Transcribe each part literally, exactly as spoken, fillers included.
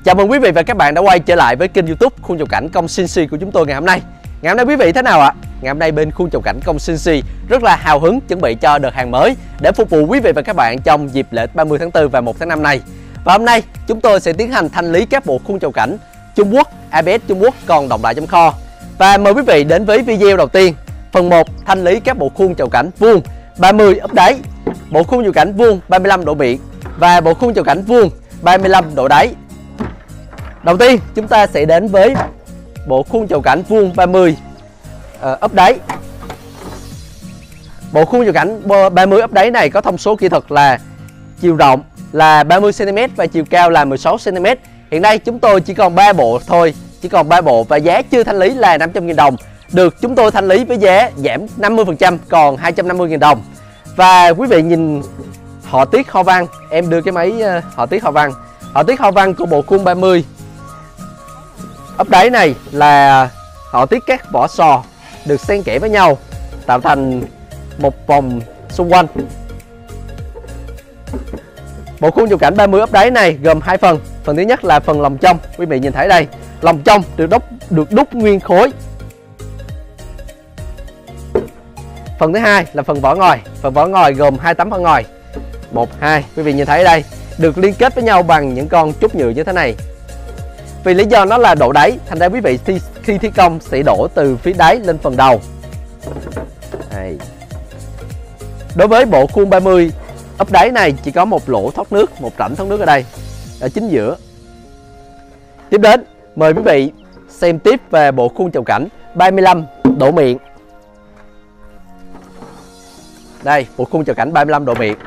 Chào mừng quý vị và các bạn đã quay trở lại với kênh YouTube Khuôn Chầu Cảnh Công xê en xê của chúng tôi ngày hôm nay. Ngày hôm nay quý vị thế nào ạ? Ngày hôm nay bên Khuôn Chầu Cảnh Công xê en xê rất là hào hứng chuẩn bị cho đợt hàng mới để phục vụ quý vị và các bạn trong dịp lễ ba mươi tháng tư và một tháng năm này. Và hôm nay chúng tôi sẽ tiến hành thanh lý các bộ khuôn chầu cảnh Trung Quốc, a bê ét Trung Quốc còn đọng lại trong kho. Và mời quý vị đến với video đầu tiên. Phần một, thanh lý các bộ khuôn chầu cảnh vuông ba mươi ốp đáy, bộ khuôn chầu cảnh vuông ba mươi lăm độ miệng và bộ khuôn chầu cảnh vuông ba mươi lăm độ đáy. Đầu tiên chúng ta sẽ đến với bộ khuôn chầu cảnh vuông ba mươi uh, ốp đáy. Bộ khuôn chầu cảnh ba mươi ốp đáy này có thông số kỹ thuật là chiều rộng là ba mươi xăng ti mét và chiều cao là mười sáu xăng ti mét. Hiện nay chúng tôi chỉ còn ba bộ thôi, chỉ còn ba bộ và giá chưa thanh lý là năm trăm nghìn đồng. Được chúng tôi thanh lý với giá giảm năm mươi phần trăm còn hai trăm năm mươi nghìn đồng. Và quý vị nhìn họa tiết hoa văn, em đưa cái máy uh, họa tiết hoa văn. Họa tiết hoa văn của bộ khuôn ba mươi ốp đáy này là họa tiết các vỏ sò được xen kẽ với nhau tạo thành một vòng xung quanh. Bộ khuôn chầu cảnh ba mươi ốp đáy này gồm hai phần. Phần thứ nhất là phần lòng trong, quý vị nhìn thấy đây, lòng trong được đúc được đúc nguyên khối. Phần thứ hai là phần vỏ ngoài. Phần vỏ ngoài gồm hai tấm vỏ ngoài, một, hai, quý vị nhìn thấy đây, được liên kết với nhau bằng những con trúc nhựa như thế này. Vì lý do nó là độ đáy, thành ra quý vị thi, khi thi công sẽ đổ từ phía đáy lên phần đầu. Đây. Đối với bộ khuôn ba mươi ốp đáy này chỉ có một lỗ thoát nước, một rãnh thoát nước ở đây, ở chính giữa. Tiếp đến, mời quý vị xem tiếp về bộ khuôn chầu cảnh ba mươi lăm độ miệng. Đây, bộ khuôn chầu cảnh ba mươi lăm độ miệng.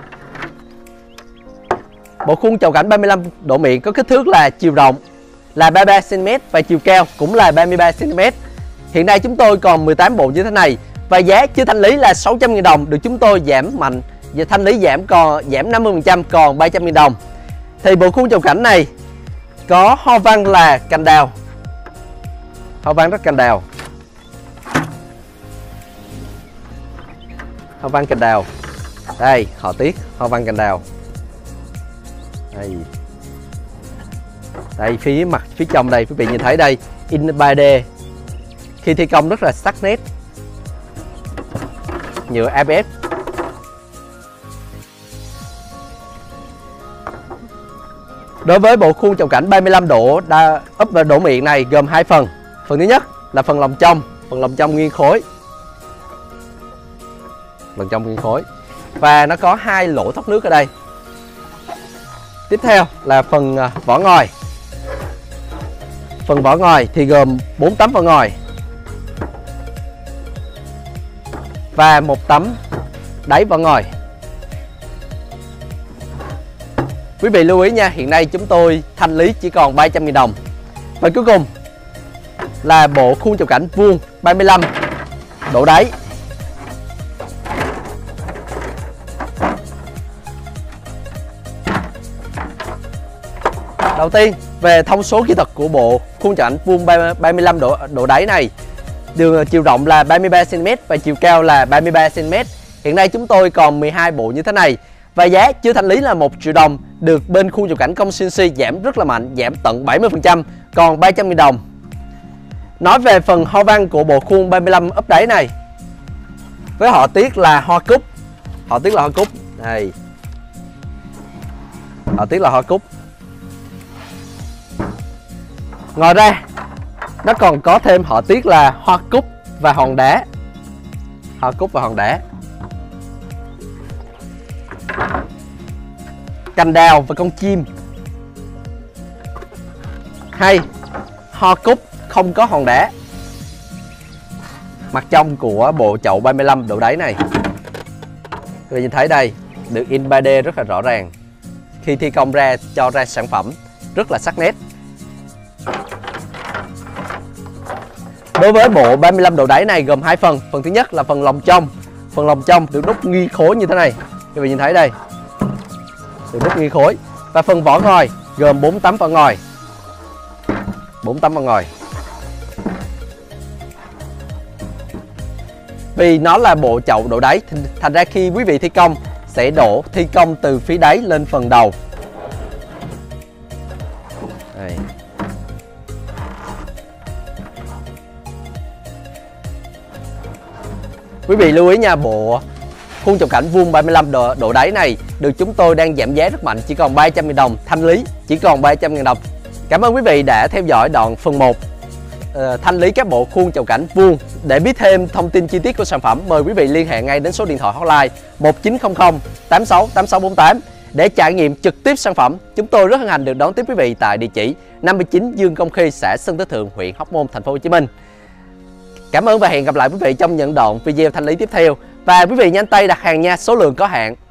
Bộ khuôn chầu cảnh ba mươi lăm độ miệng có kích thước là chiều rộng là ba mươi ba xăng ti mét và chiều cao cũng là ba mươi ba xăng ti mét. Hiện nay chúng tôi còn mười tám bộ như thế này và giá chưa thanh lý là sáu trăm nghìn đồng, được chúng tôi giảm mạnh và thanh lý giảm còn giảm năm mươi phần trăm còn ba trăm nghìn đồng. Thì bộ khuôn chầu cảnh này có hoa văn là cành đào. Hoa văn rất cành đào. Hoa văn cành đào. Đây, họa tiết hoa văn cành đào. Đây. Đây, phía mặt phía trong đây quý vị nhìn thấy đây, in ba D. Khi thi công rất là sắc nét. Nhựa a bê ét. Đối với bộ khuôn chầu cảnh ba mươi lăm độ đa ốp và độ miệng này gồm hai phần. Phần thứ nhất là phần lòng trong, phần lòng trong nguyên khối. Lòng trong nguyên khối. Và nó có hai lỗ thoát nước ở đây. Tiếp theo là phần vỏ ngoài. Phần vỏ ngoài thì gồm bốn tấm vỏ ngoài và một tấm đáy vỏ ngoài. Quý vị lưu ý nha, hiện nay chúng tôi thanh lý chỉ còn ba trăm nghìn đồng. Và cuối cùng là bộ khuôn chầu cảnh vuông ba mươi lăm độ đáy. Đầu tiên về thông số kỹ thuật của bộ khuôn chầu cảnh vuông ba mươi lăm độ độ đáy này, đường chiều rộng là ba mươi ba xăng ti mét và chiều cao là ba mươi ba xăng ti mét. Hiện nay chúng tôi còn mười hai bộ như thế này và giá chưa thanh lý là một triệu đồng, được bên Khuôn Chầu Cảnh Công xê en xê giảm rất là mạnh, giảm tận bảy mươi phần trăm còn ba trăm nghìn đồng. Nói về phần hoa văn của bộ khuôn ba mươi lăm ốp đáy này, với họa tiết là hoa cúc. Họa tiết là hoa cúc. Đây. Họa tiết là hoa cúc. Ngoài ra nó còn có thêm họa tiết là hoa cúc và hòn đá. Hoa cúc và hòn đá. Cành đào và con chim. Hay hoa cúc không có hòn đá. Mặt trong của bộ chậu ba mươi lăm độ đáy này, quý vị nhìn thấy đây, được in ba D rất là rõ ràng. Khi thi công ra cho ra sản phẩm rất là sắc nét. Đối với bộ ba mươi lăm độ đáy này gồm hai phần. Phần thứ nhất là phần lòng trong. Phần lòng trong được đúc nghi khối như thế này, quý vị nhìn thấy đây, được đúc nghi khối. Và phần vỏ ngoài gồm bốn tấm vỏ ngoài. bốn tấm vỏ ngoài. Vì nó là bộ chậu độ đáy, thành ra khi quý vị thi công sẽ đổ thi công từ phía đáy lên phần đầu. Đây. Quý vị lưu ý nha, bộ khuôn chụp cảnh vuông ba mươi lăm độ, độ đáy này được chúng tôi đang giảm giá rất mạnh, chỉ còn ba trăm nghìn đồng, thanh lý chỉ còn ba trăm nghìn đồng. Cảm ơn quý vị đã theo dõi đoạn phần một uh, thanh lý các bộ khuôn chụp cảnh vuông. Để biết thêm thông tin chi tiết của sản phẩm, mời quý vị liên hệ ngay đến số điện thoại hotline một chín không không tám sáu tám sáu bốn tám để trải nghiệm trực tiếp sản phẩm. Chúng tôi rất hân hạnh được đón tiếp quý vị tại địa chỉ năm mươi chín Dương Công Khi, xã Sơn Thới Thượng, huyện Hóc Môn, thành phố Hồ Chí Minh. Cảm ơn và hẹn gặp lại quý vị trong những đoạn video thanh lý tiếp theo. Và quý vị nhanh tay đặt hàng nha, số lượng có hạn.